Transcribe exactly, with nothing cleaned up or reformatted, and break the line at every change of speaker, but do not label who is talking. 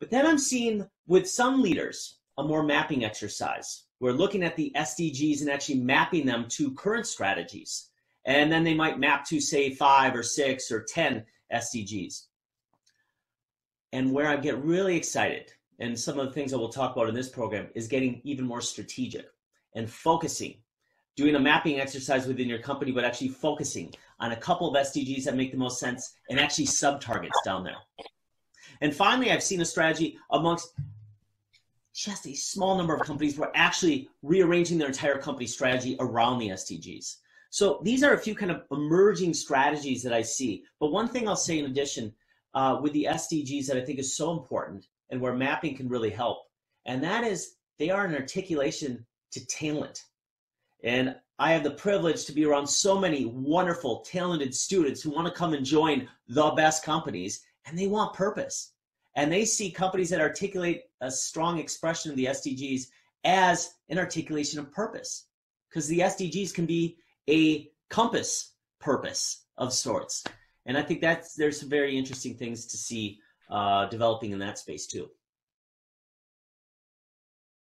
But then I'm seeing with some leaders a more mapping exercise. We're looking at the S D Gs and actually mapping them to current strategies. And then they might map to, say, five or six or ten S D Gs. And where I get really excited, and some of the things that we'll talk about in this program, is getting even more strategic and focusing. Doing a mapping exercise within your company, but actually focusing on a couple of S D Gs that make the most sense and actually sub-targets down there. And finally, I've seen a strategy amongst just a small number of companies who are actually rearranging their entire company strategy around the S D Gs. So these are a few kind of emerging strategies that I see. But one thing I'll say in addition uh, with the S D Gs that I think is so important and where mapping can really help, and that is they are an articulation to talent. And I have the privilege to be around so many wonderful, talented students who want to come and join the best companies, and they want purpose. And they see companies that articulate a strong expression of the S D Gs as an articulation of purpose. Because the S D Gs can be a compass purpose of sorts. And I think that's, there's some very interesting things to see uh, developing in that space too.